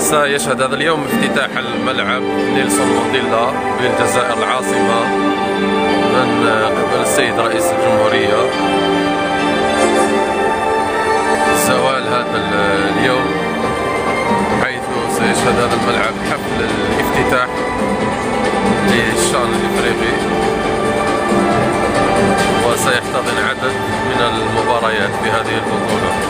سيشهد هذا اليوم افتتاح الملعب نيلسون مانديلا بالجزائر العاصمة من قبل السيد رئيس الجمهورية. زوال هذا اليوم حيث سيشهد هذا الملعب حفل الافتتاح للشأن الإفريقي، وسيحتضن عدد من المباريات في هذه البطولة.